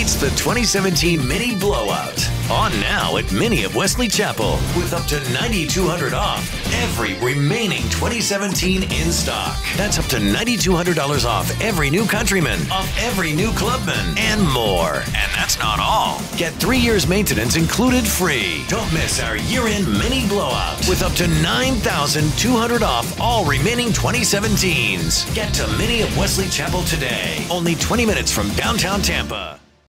It's the 2017 Mini Blowout. On now at Mini of Wesley Chapel with up to $9,200 off every remaining 2017 in stock. That's up to $9,200 off every new Countryman, off every new Clubman, and more. And that's not all. Get 3 years maintenance included free. Don't miss our year-end Mini Blowout with up to $9,200 off all remaining 2017s. Get to Mini of Wesley Chapel today. Only 20 minutes from downtown Tampa.